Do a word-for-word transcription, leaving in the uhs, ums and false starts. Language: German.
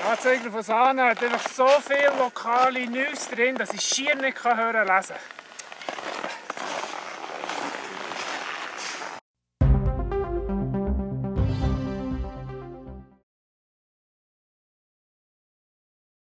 Anzeiger von Sahne hat einfach so viele lokale News drin, dass ich schier nicht hören lesen kann.